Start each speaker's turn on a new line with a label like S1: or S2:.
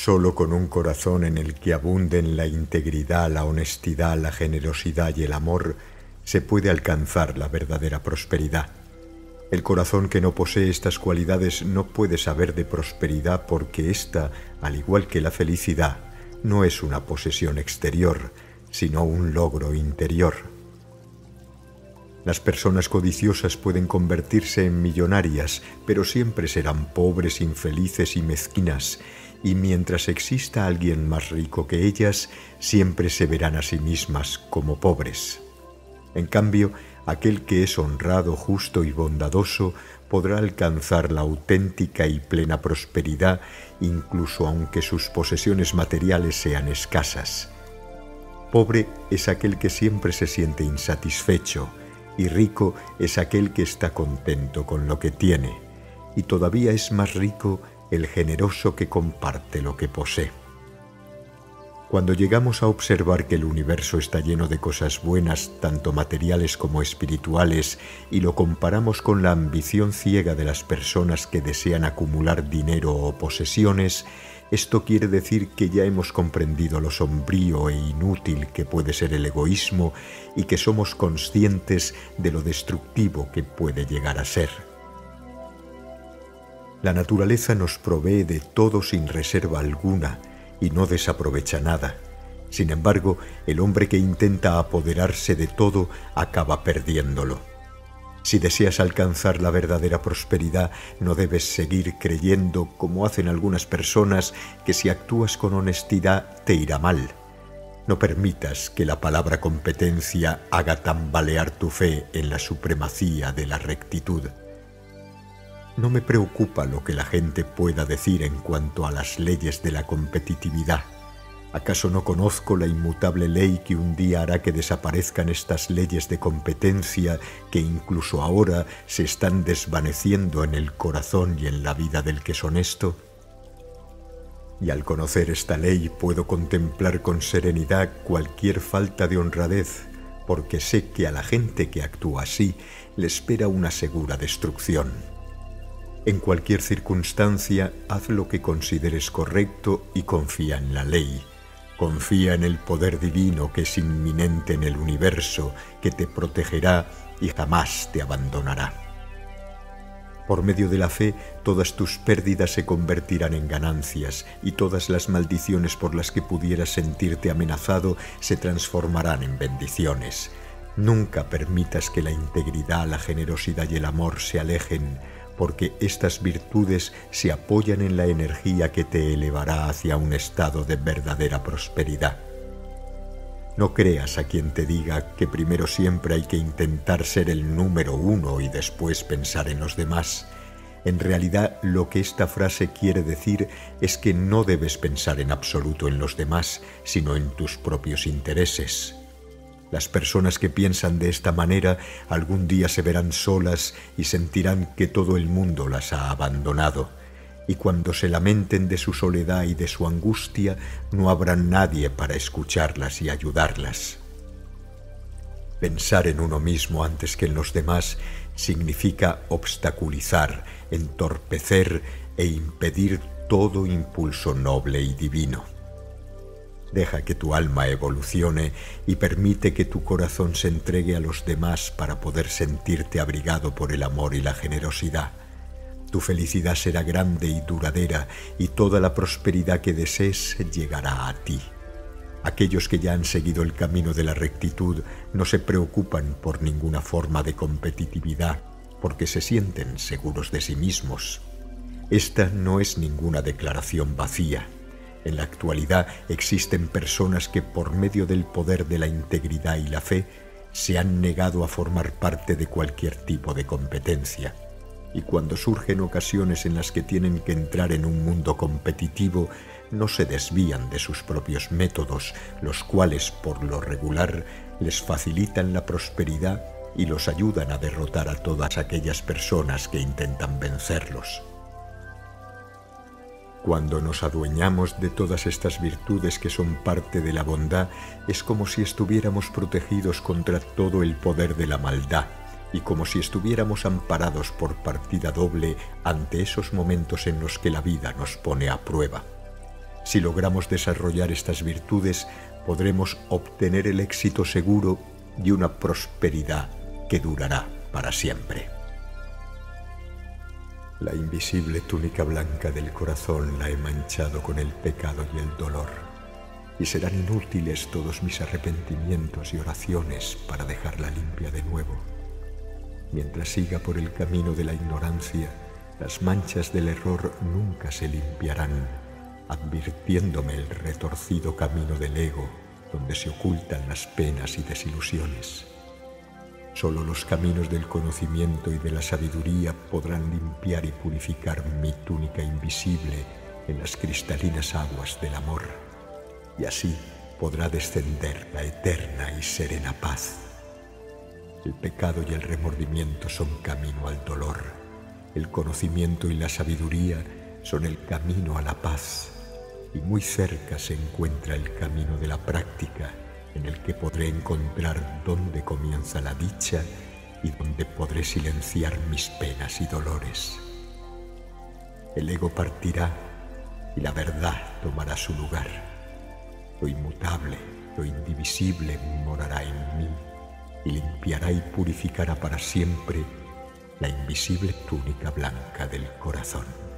S1: Solo con un corazón en el que abunden la integridad, la honestidad, la generosidad y el amor, se puede alcanzar la verdadera prosperidad. El corazón que no posee estas cualidades no puede saber de prosperidad porque ésta, al igual que la felicidad, no es una posesión exterior, sino un logro interior. Las personas codiciosas pueden convertirse en millonarias, pero siempre serán pobres, infelices y mezquinas, y mientras exista alguien más rico que ellas, siempre se verán a sí mismas como pobres. En cambio, aquel que es honrado, justo y bondadoso podrá alcanzar la auténtica y plena prosperidad, incluso aunque sus posesiones materiales sean escasas. Pobre es aquel que siempre se siente insatisfecho, y rico es aquel que está contento con lo que tiene, y todavía es más rico el generoso que comparte lo que posee. Cuando llegamos a observar que el universo está lleno de cosas buenas, tanto materiales como espirituales, y lo comparamos con la ambición ciega de las personas que desean acumular dinero o posesiones, esto quiere decir que ya hemos comprendido lo sombrío e inútil que puede ser el egoísmo y que somos conscientes de lo destructivo que puede llegar a ser. La naturaleza nos provee de todo sin reserva alguna y no desaprovecha nada. Sin embargo, el hombre que intenta apoderarse de todo acaba perdiéndolo. Si deseas alcanzar la verdadera prosperidad, no debes seguir creyendo, como hacen algunas personas, que si actúas con honestidad te irá mal. No permitas que la palabra competencia haga tambalear tu fe en la supremacía de la rectitud. No me preocupa lo que la gente pueda decir en cuanto a las leyes de la competitividad. ¿Acaso no conozco la inmutable ley que un día hará que desaparezcan estas leyes de competencia que incluso ahora se están desvaneciendo en el corazón y en la vida del que es honesto? Y al conocer esta ley puedo contemplar con serenidad cualquier falta de honradez, porque sé que a la gente que actúa así le espera una segura destrucción. En cualquier circunstancia, haz lo que consideres correcto y confía en la ley. Confía en el poder divino que es inminente en el universo, que te protegerá y jamás te abandonará. Por medio de la fe, todas tus pérdidas se convertirán en ganancias y todas las maldiciones por las que pudieras sentirte amenazado se transformarán en bendiciones. Nunca permitas que la integridad, la generosidad y el amor se alejen, porque estas virtudes se apoyan en la energía que te elevará hacia un estado de verdadera prosperidad. No creas a quien te diga que primero siempre hay que intentar ser el número uno y después pensar en los demás. En realidad, lo que esta frase quiere decir es que no debes pensar en absoluto en los demás, sino en tus propios intereses. Las personas que piensan de esta manera algún día se verán solas y sentirán que todo el mundo las ha abandonado. Y cuando se lamenten de su soledad y de su angustia, no habrá nadie para escucharlas y ayudarlas. Pensar en uno mismo antes que en los demás significa obstaculizar, entorpecer e impedir todo impulso noble y divino. Deja que tu alma evolucione y permite que tu corazón se entregue a los demás para poder sentirte abrigado por el amor y la generosidad. Tu felicidad será grande y duradera y toda la prosperidad que desees llegará a ti. Aquellos que ya han seguido el camino de la rectitud no se preocupan por ninguna forma de competitividad porque se sienten seguros de sí mismos. Esta no es ninguna declaración vacía. En la actualidad existen personas que por medio del poder de la integridad y la fe se han negado a formar parte de cualquier tipo de competencia. Y cuando surgen ocasiones en las que tienen que entrar en un mundo competitivo, no se desvían de sus propios métodos, los cuales, por lo regular, les facilitan la prosperidad y los ayudan a derrotar a todas aquellas personas que intentan vencerlos. Cuando nos adueñamos de todas estas virtudes que son parte de la bondad, es como si estuviéramos protegidos contra todo el poder de la maldad y como si estuviéramos amparados por partida doble ante esos momentos en los que la vida nos pone a prueba. Si logramos desarrollar estas virtudes, podremos obtener el éxito seguro y una prosperidad que durará para siempre. La invisible túnica blanca del corazón la he manchado con el pecado y el dolor, y serán inútiles todos mis arrepentimientos y oraciones para dejarla limpia de nuevo. Mientras siga por el camino de la ignorancia, las manchas del error nunca se limpiarán, advirtiéndome el retorcido camino del ego, donde se ocultan las penas y desilusiones. Solo los caminos del conocimiento y de la sabiduría podrán limpiar y purificar mi túnica invisible en las cristalinas aguas del amor, y así podrá descender la eterna y serena paz. El pecado y el remordimiento son camino al dolor. El conocimiento y la sabiduría son el camino a la paz. Y muy cerca se encuentra el camino de la práctica, en el que podré encontrar dónde comienza la dicha y donde podré silenciar mis penas y dolores. El ego partirá y la verdad tomará su lugar. Lo inmutable, lo indivisible morará en mí y limpiará y purificará para siempre la invisible túnica blanca del corazón.